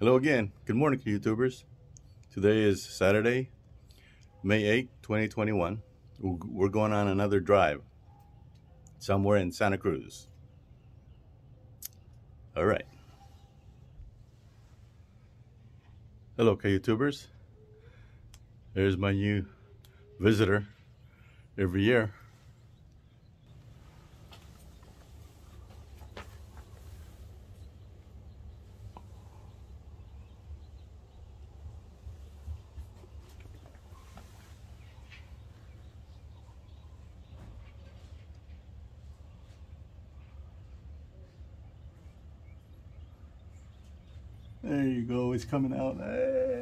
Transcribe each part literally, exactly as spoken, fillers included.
Hello again. Good morning, YouTubers. Today is Saturday, May eighth, twenty twenty-one. We're going on another drive somewhere in Santa Cruz. All right. Hello, YouTubers. There's my new visitor every year. There you go, it's coming out. Hey.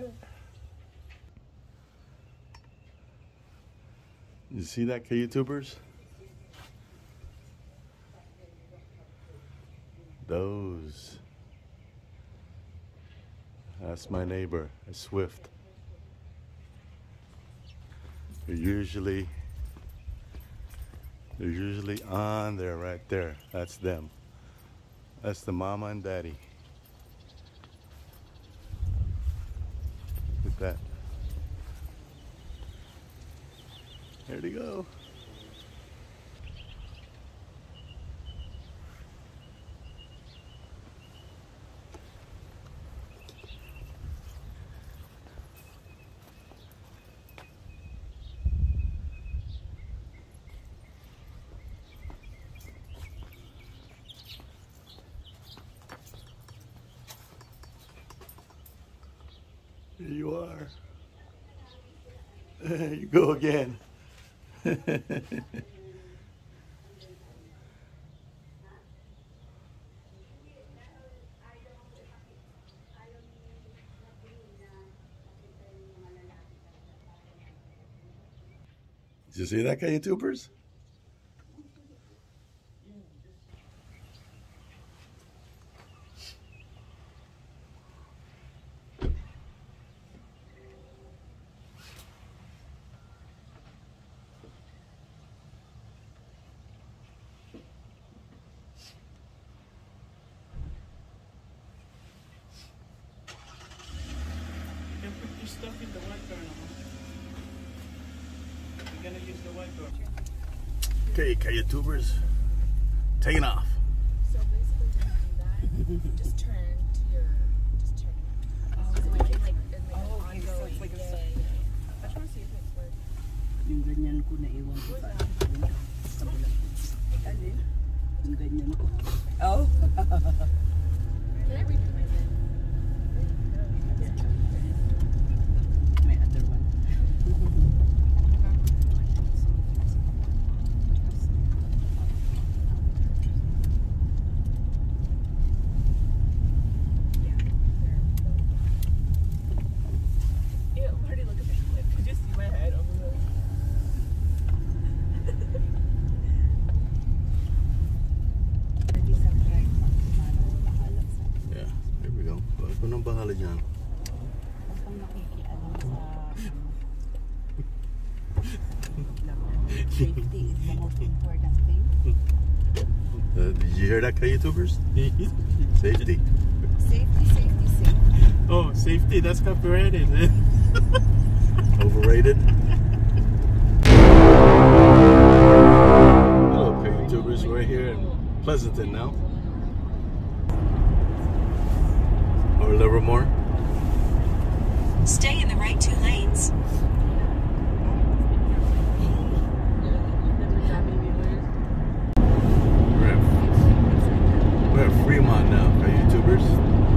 You see that, YouTubers? Those. That's my neighbor, a Swift. They're usually, they're usually on there, right there. That's them. That's the mama and daddy. Look at that. There they go. Here you are. There you go again. Did you see that, YouTubers? Stuff in the white car now. We're gonna use the white car. Okay, YouTubers, taking off. So basically, when you do that, just turn to your, just turn. Oh, so like, like, it's like oh, an okay, so it's like a yeah, stuff. yeah, yeah. I just want to see if it's works. Yung ganyan ko na iwan ko sa kabilang. Alin? Yung ganyan ko. Oh. Can I read my name? May other one. Ew, Marty, look at that clip. Could you see my head over there? Yeah, there we go. Ako nang bahala dyan. Huwag kang makikialam sa safety is the most important thing. Uh, did you hear that, YouTubers? Safety. Safety, safety, safety. Oh, safety, that's copyrighted. Overrated. Hello, YouTubers. We're here in Pleasanton now. Or Livermore. Stay in the right two lanes. We're at, we're at Fremont now, YouTubers.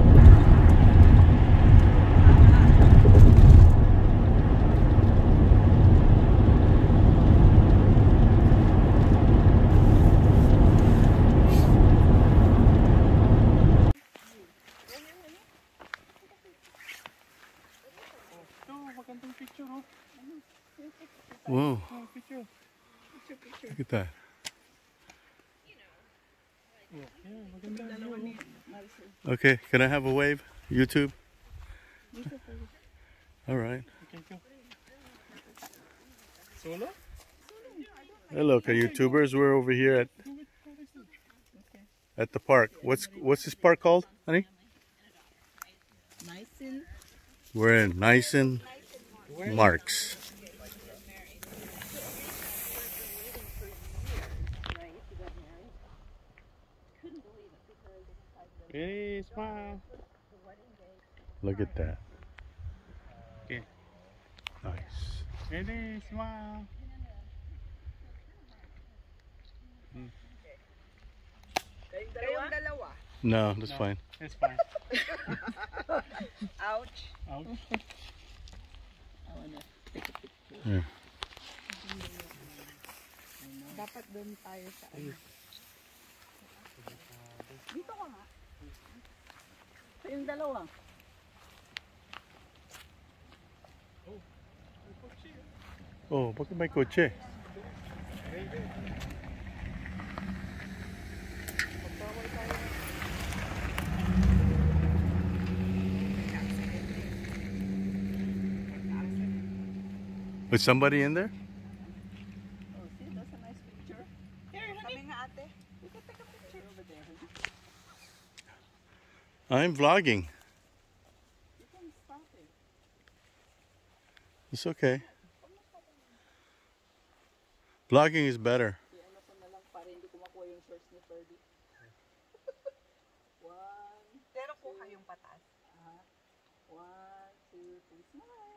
Whoa. Look at that. Okay, can I have a wave? YouTube? All right. Solo? Hello, YouTubers. We're over here at at the park. What's what's this park called, honey? Nice. Nisene. We're in Nisene Marks. Hey, smile. Look at that. Okay. Nice. Hey, smile. Hmm. Kayong dalawa. No, that's No, fine. it's fine. Ouch. Ouch. I wanna take a picture. Yeah. Dapat doon tayo sa ano. Dito ka nga. Kayong dalawa. Oh, bakit may kotse? Was somebody in there? Oh, see, that's a nice picture. Here, honey. Kami nga ate. We can take a picture over there, honey. I'm vlogging. You can stop it. It's okay. Vlogging is better. I-ano ko na lang para hindi ko makuha yung shorts ni Ferdy. One. Pero kuha yung patas. Uh-huh. One, two, three, smile.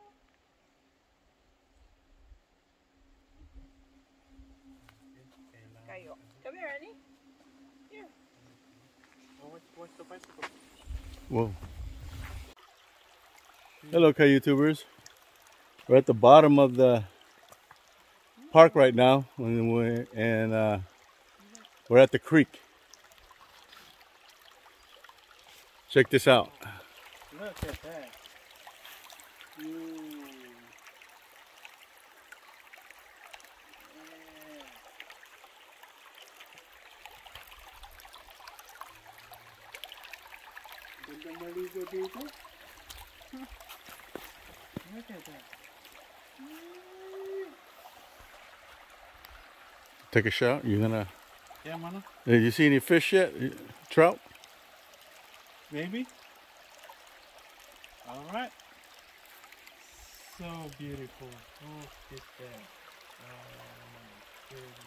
Kayo. Come here, honey. Here. Oh, what's, what's the bicycle? Whoa. Hello, K-YouTubers. We're at the bottom of the park right now, and we're, and, uh, we're at the creek. Check this out. Look at that. Ooh. Ganda maligo dito. Look at that. Take a shot. You're gonna. Yeah, mano. Did you see any fish yet? Trout? Maybe. All right. So beautiful. Look at that. Oh my goodness.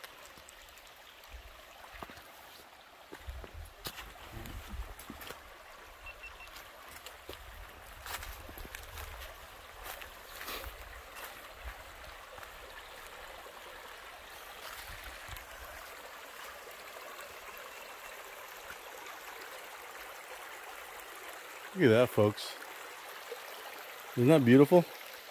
Look at that, folks. Isn't that beautiful?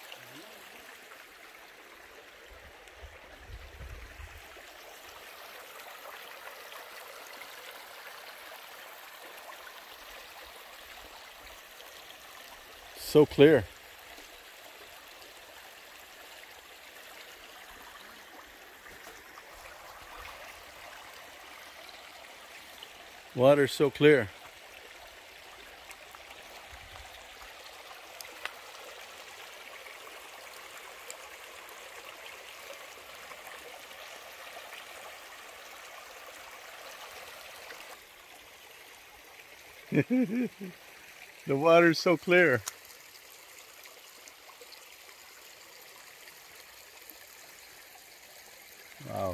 So clear. Water's so clear. The water's so clear. Wow.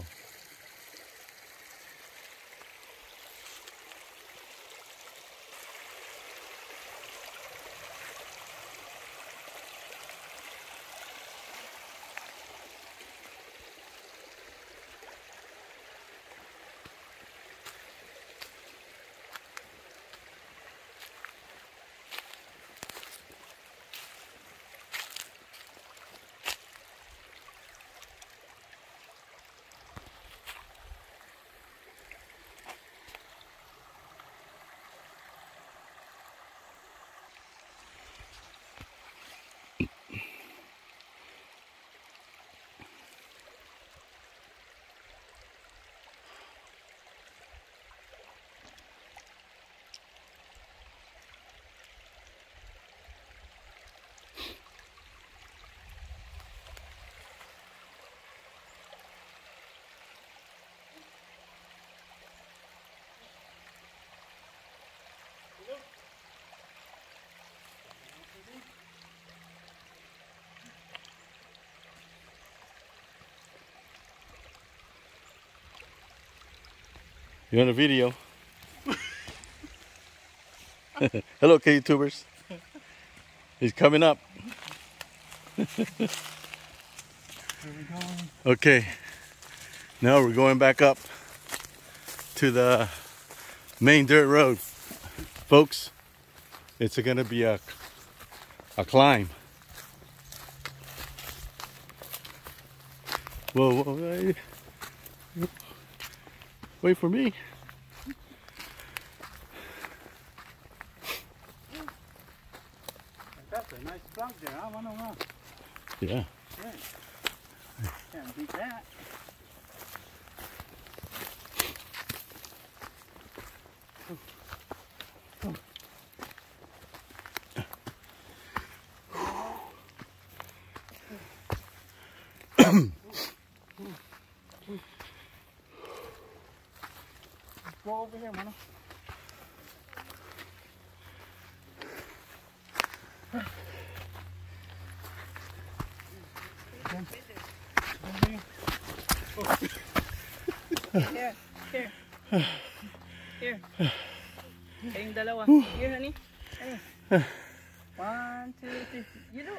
You're on a video. Hello, K-tubers. He's coming up. Here we go. Okay, now we're going back up to the main dirt road, folks. It's gonna be a a climb. Whoa, whoa, wait, wait for me. That's a nice plug there, huh? One on one. Yeah. Good. Can't beat that. Go over here, Mano. Here, here. Here. Kayong dalawa. Here, honey. Honey. One, two, three. You know.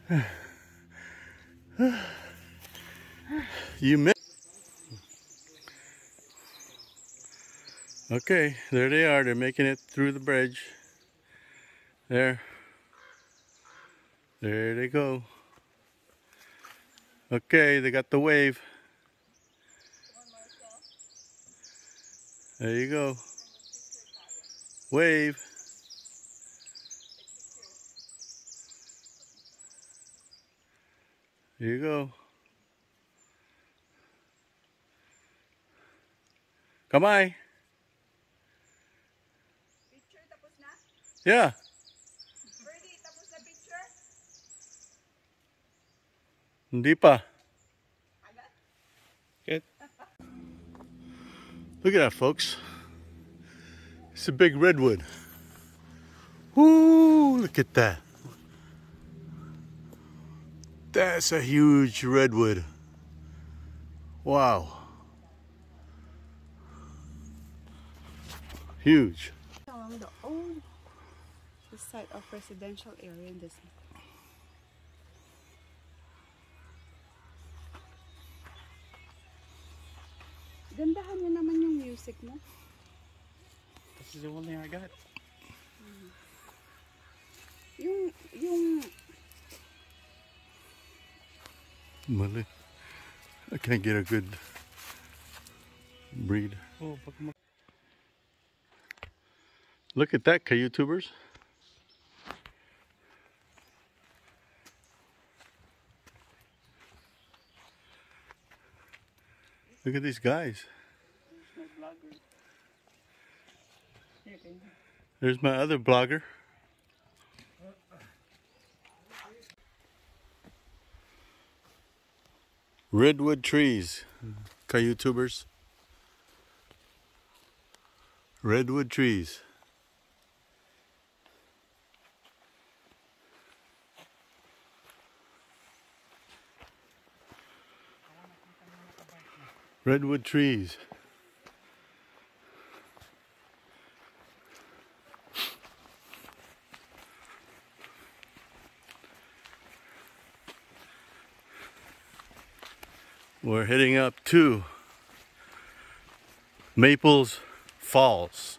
You missed. Okay, there they are. They're making it through the bridge. There. There they go. Okay, they got the wave. There you go. Wave. There you go. Kamay. Picture tapos na? Yeah. Ready? Tapos na picture? Hindi pa. Good. Look at that, folks. It's a big redwood. Woo! Look at that. That's a huge redwood. Wow. Huge. Along the old the site of residential area in this. Gandahan niyo naman yung music mo. This is the only I got. Yung, yung... Mali. I can't get a good breed. Oh, pag ma- Look at that, K-tubers. Look at these guys. my blogger. Here, can you? There's my other blogger. Redwood trees, K-tubers. Redwood trees. Redwood trees. We're heading up to Maples Falls.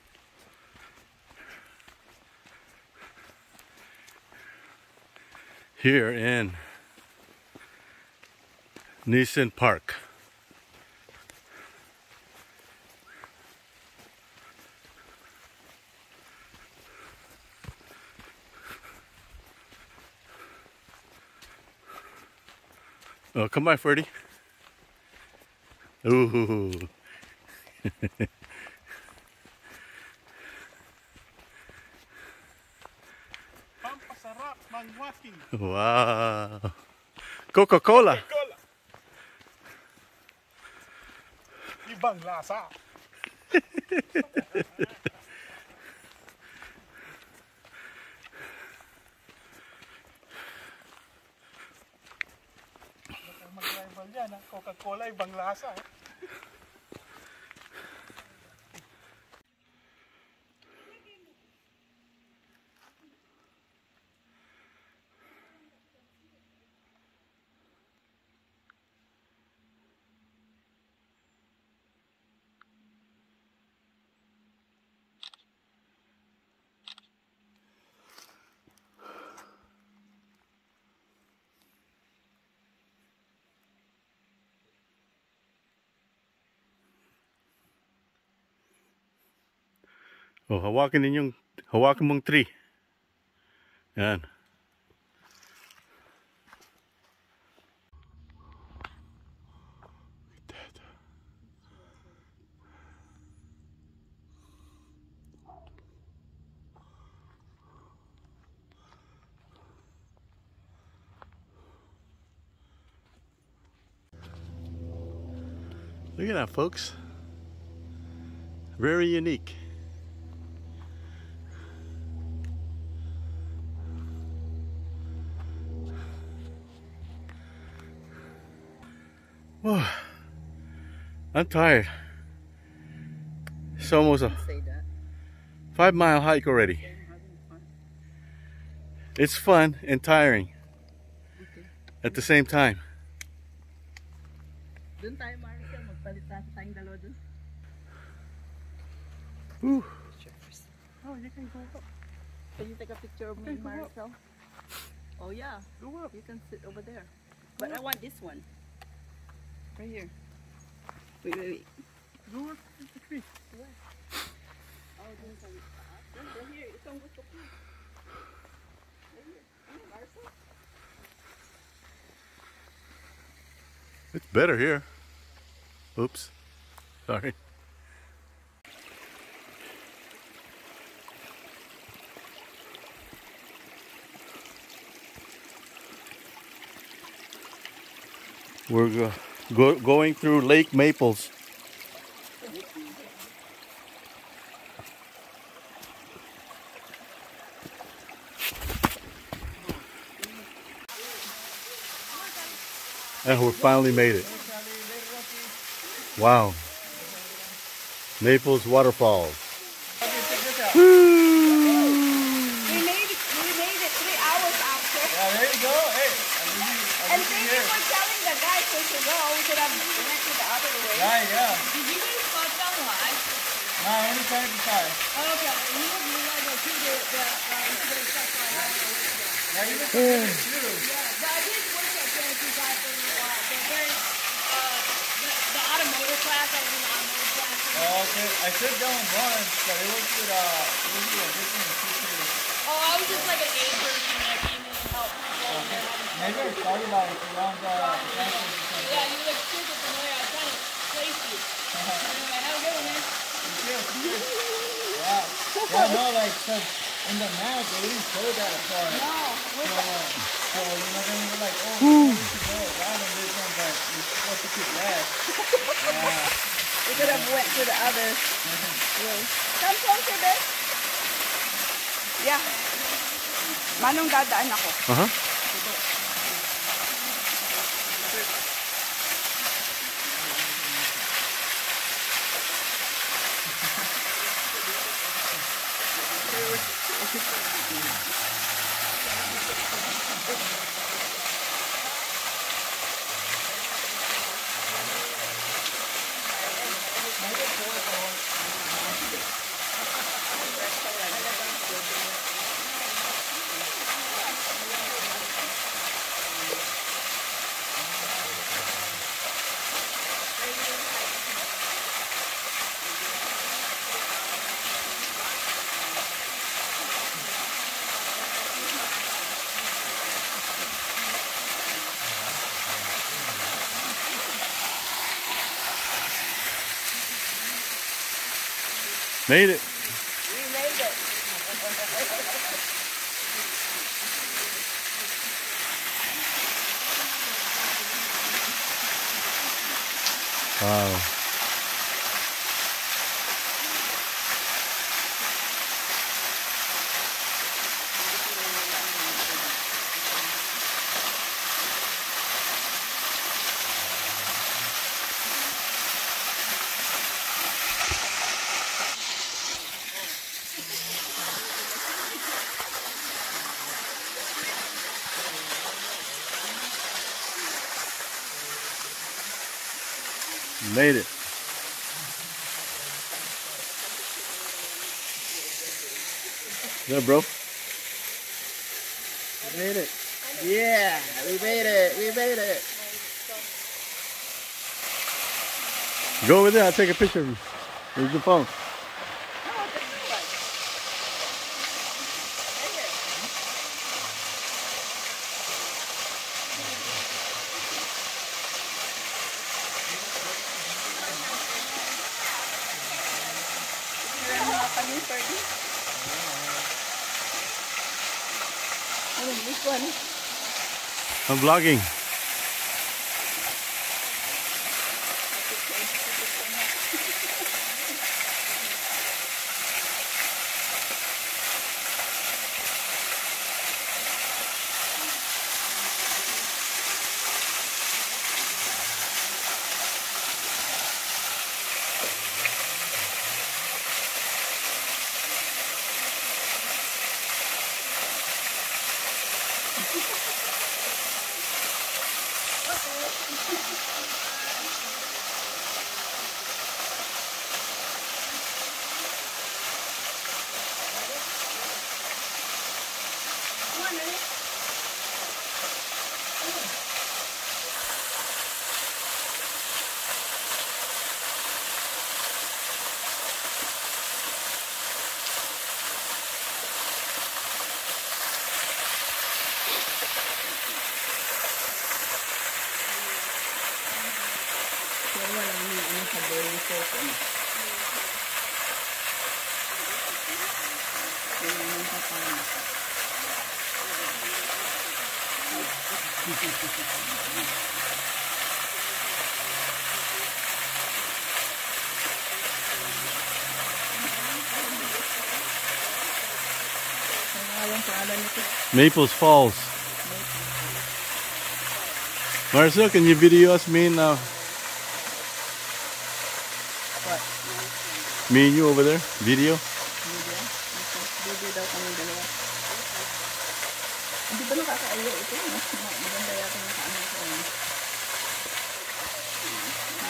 Here in Nisene Park. Oh, come by, Ferdy. Ooh. Pampasarap ng walking. Wow. Coca-Cola. Cola. Ibang lasa. Mag-rival yan, ha? Coca-Cola, ibang lasa. Eh. Oh, hawakan ninyong, hawakan mong tree. Yan. Look at that, folks. Very unique. Whoa. I'm tired. It's almost a Say that. five mile hike already. I'm having fun. It's fun and tiring Okay. at the same time. Doon tayo, Marcel. Magpalit tayo tayong dalawa doon. Whew. Oh, you can go up. Can you take a picture of me, Okay, go up. Marcel? Oh yeah, Go up. you can sit over there. But I want this one. Right here. Wait, wait, wait. Go up to the tree. Oh, dun sa taas. Dun, right here. Ito ang gusto ko. Right here. Ano, Marcel? It's better here. Oops. Sorry. We're go go going through Lake Maples. And we finally made it. Wow. Maples Waterfalls. We made it. We made it three hours after. Yeah, there you go. Hey, And thank you for telling the guys we should go. We could have connected the other way. yeah, yeah. Did you guys go somewhere? No, I'm only trying to try. Okay. You know, you know, the two, the, the, uh, the stuff like that. Yeah, you look good too. Yeah, but I did work at twenty-five for a while. The very, uh, the, the automotive class, I was in the automotive class. Oh, okay. I took that one once, but it was with, uh, it was with a different teacher. Oh, I was just like an aid person that came in and helped people. And they're having Maybe I started like around the campus or something. Yeah, you look super familiar. I was trying to place you. Anyway, have a good one, man. Yeah. Yeah, no, like, cause in the map, they didn't show that part. No, where's So, that? so, you know, then we're like, oh, we need to go around on this one, but we're supposed to keep left. Yeah. We could have went to the other way. Come closer, babe. Yeah. Manong dadaan ako. Uh-huh. Made it. We made it. Wow. Made it. Yeah, bro. We made it. Yeah, we made it. We made it. Go over there. I'll take a picture of you. Here's the phone. one. I'm vlogging. Maples Falls. Marcel, can you video us, me and uh, What? me and you over there? Video? Video? Okay. Video daw kami dalawa. Hindi ba nakakaayo ito? Mas ma- maganda yata yung kaano ko. Ha?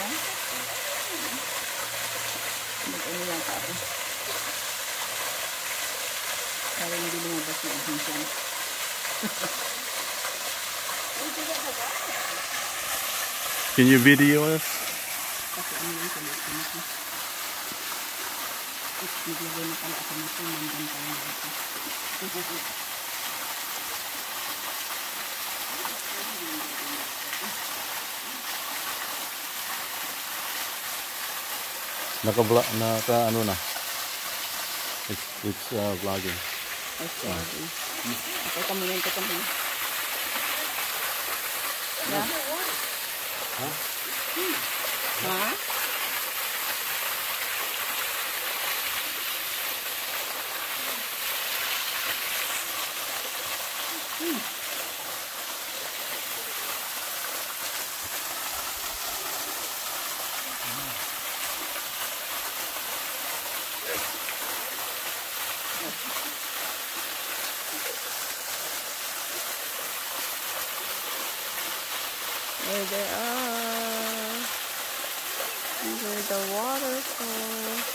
Mag-ano lang pa ako. Para hindi lumabas yung ahensyan. Can you video us? Kasi ano yung tumatama ko. Nagigay na pala ako na ito. Nandang tayo na ito. Naka-vlog, naka ano na? It's, it's uh, vlogging. Okay. Okay, ka muna, ito ka muna. Ha? Ha? Ha? Hmm. There they are. These are the waterfalls.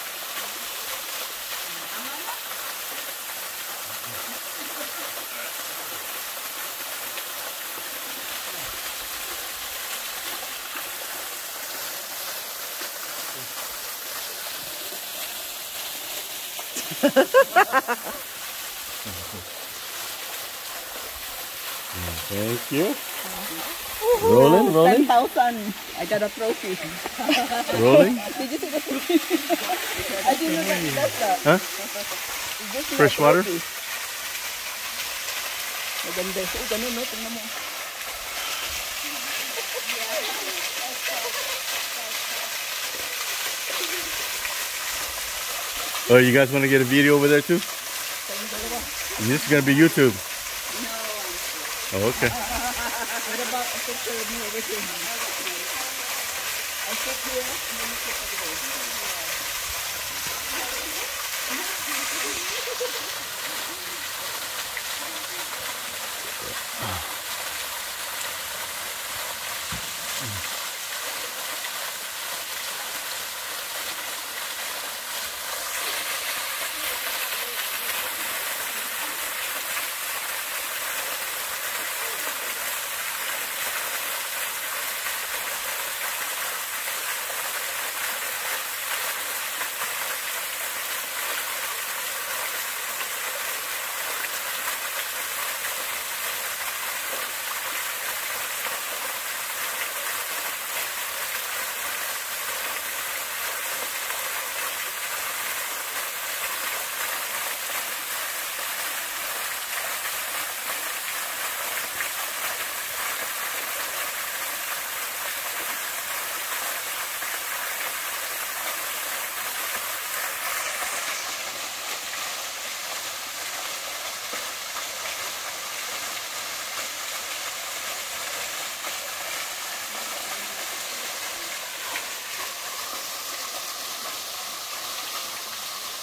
Thank you. Rolling, rolling. ten thousand. I got a trophy. Rolling? Did you see the trophy? I didn't know that that's that. Huh? It's just Fresh a water? trophy. Maganda. So, ganun, no? Tingnan mo. Oh, you guys want to get a video over there too? This is going to be YouTube. Oh, okay. What about a picture of me over here? I sit here and then you sit over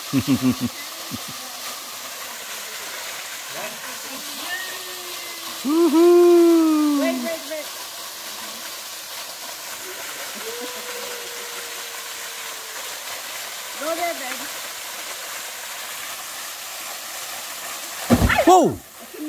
Woohoo! Wait, wait, wait. Go there, babe. Whoa!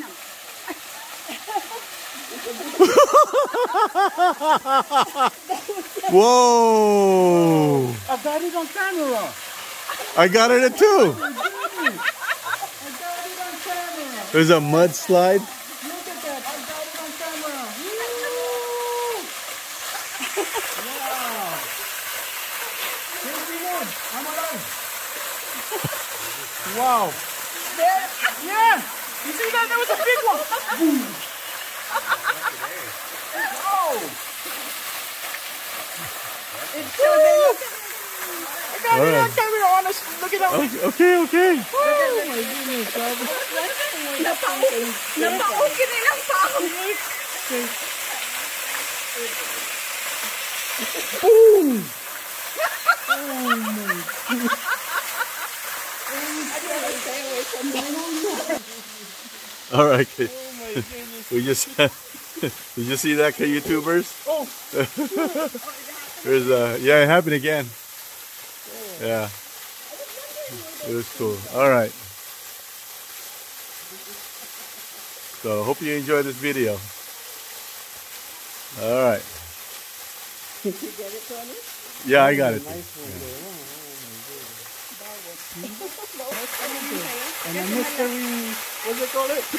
Whoa! I got it on camera. I got it too. I got it on camera. There's a mudslide. Look at that. I got it on camera. Woo! Wow. twenty-one. I'm alive. Wow. There. Yeah. You see that? That was a big one. Boom. Oh. It's so big. I got it on Alright. camera. Honest. Look at that. Okay, okay, okay. Oh my goodness. Napaukin. Napaukin din ang pao. Boom. All right, kid. Oh my goodness. We just did you see that, kid, YouTubers? Oh. There's a yeah, it happened again. Yeah, it was cool. All right. So hope you enjoyed this video. All right. Did you get it, Tony? Yeah, I got it. And a mystery, what do you call it?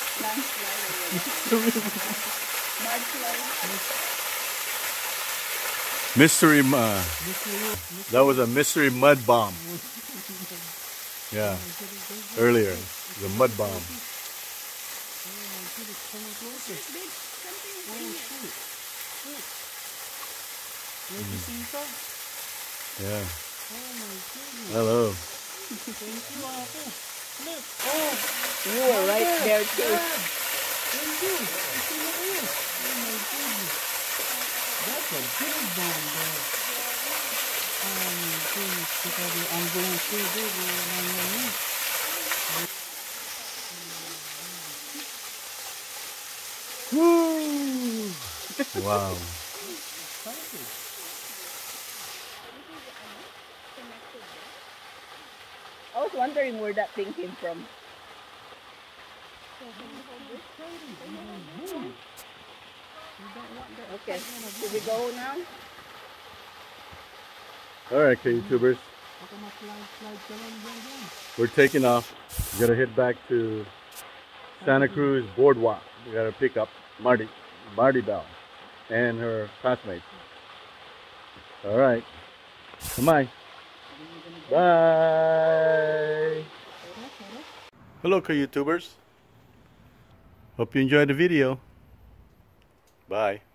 Mystery, uh, that was a mystery mud bomb. Yeah, earlier, the mud bomb. Yeah. Hello. You were right there too. That's a big bomb there. Oh my goodness, because I'm going to see this Woo! Wow. I was wondering where that thing came from. Okay, should we go now? All right, okay, YouTubers. We're taking off. We gotta head back to Santa Cruz Boardwalk. We gotta pick up Marty, Marty Bell, and her classmates. All right. Come on. Bye. Hello, YouTubers. Hope you enjoyed the video. Bye.